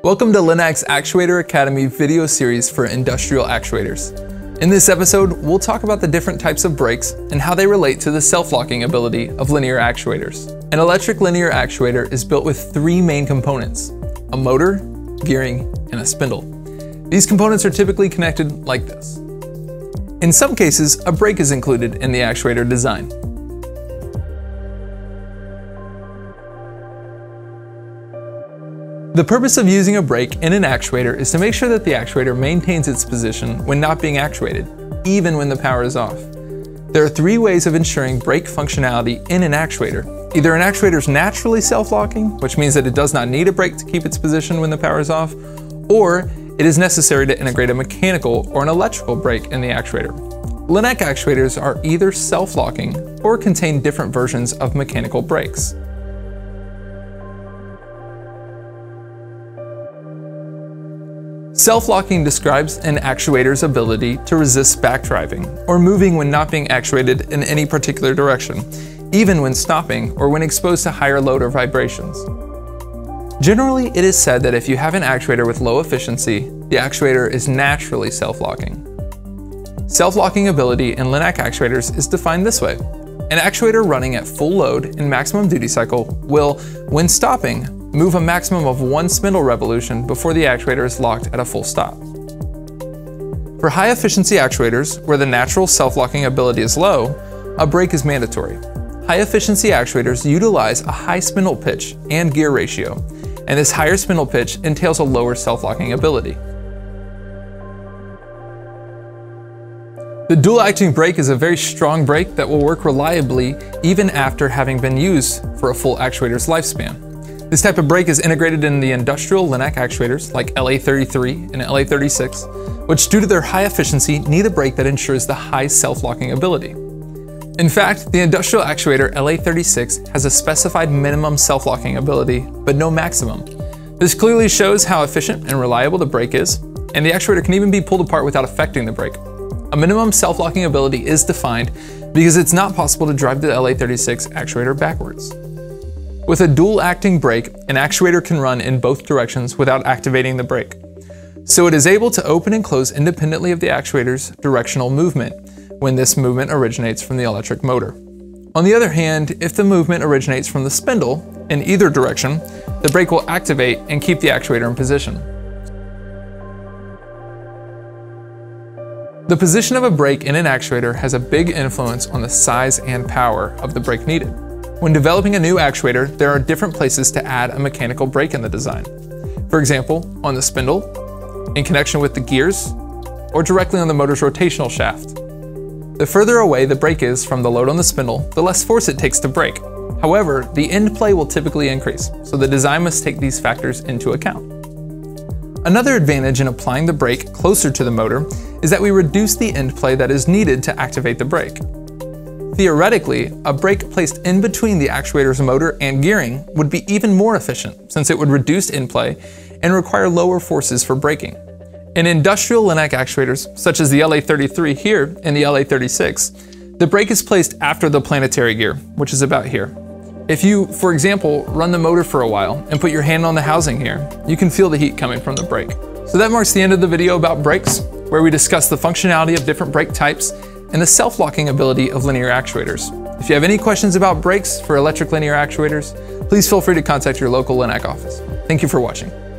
Welcome to LINAK's Actuator Academy video series for industrial actuators. In this episode, we'll talk about the different types of brakes and how they relate to the self-locking ability of linear actuators. An electric linear actuator is built with three main components: a motor, gearing, and a spindle. These components are typically connected like this. In some cases, a brake is included in the actuator design. The purpose of using a brake in an actuator is to make sure that the actuator maintains its position when not being actuated, even when the power is off. There are three ways of ensuring brake functionality in an actuator. Either an actuator is naturally self-locking, which means that it does not need a brake to keep its position when the power is off, or it is necessary to integrate a mechanical or an electrical brake in the actuator. LINAK actuators are either self-locking or contain different versions of mechanical brakes. Self-locking describes an actuator's ability to resist backdriving, or moving when not being actuated in any particular direction, even when stopping or when exposed to higher load or vibrations. Generally, it is said that if you have an actuator with low efficiency, the actuator is naturally self-locking. Self-locking ability in LINAK actuators is defined this way. An actuator running at full load in maximum duty cycle will, when stopping, move a maximum of 1 spindle revolution before the actuator is locked at a full stop. For high efficiency actuators, where the natural self-locking ability is low, a brake is mandatory. High efficiency actuators utilize a high spindle pitch and gear ratio, and this higher spindle pitch entails a lower self-locking ability. The dual-acting brake is a very strong brake that will work reliably even after having been used for a full actuator's lifespan. This type of brake is integrated in the industrial LINAK actuators like LA33 and LA36, which due to their high efficiency need a brake that ensures the high self-locking ability. In fact, the industrial actuator LA36 has a specified minimum self-locking ability, but no maximum. This clearly shows how efficient and reliable the brake is, and the actuator can even be pulled apart without affecting the brake. A minimum self-locking ability is defined because it's not possible to drive the LA36 actuator backwards. With a dual-acting brake, an actuator can run in both directions without activating the brake. So it is able to open and close independently of the actuator's directional movement when this movement originates from the electric motor. On the other hand, if the movement originates from the spindle in either direction, the brake will activate and keep the actuator in position. The position of a brake in an actuator has a big influence on the size and power of the brake needed. When developing a new actuator, there are different places to add a mechanical brake in the design. For example, on the spindle, in connection with the gears, or directly on the motor's rotational shaft. The further away the brake is from the load on the spindle, the less force it takes to brake. However, the end play will typically increase, so the design must take these factors into account. Another advantage in applying the brake closer to the motor is that we reduce the end play that is needed to activate the brake. Theoretically, a brake placed in between the actuator's motor and gearing would be even more efficient, since it would reduce end play and require lower forces for braking. In industrial LINAK actuators, such as the LA33 here and the LA36, the brake is placed after the planetary gear, which is about here. If you, for example, run the motor for a while and put your hand on the housing here, you can feel the heat coming from the brake. So that marks the end of the video about brakes, where we discuss the functionality of different brake types and the self-locking ability of linear actuators. If you have any questions about brakes for electric linear actuators, please feel free to contact your local LINAK office. Thank you for watching.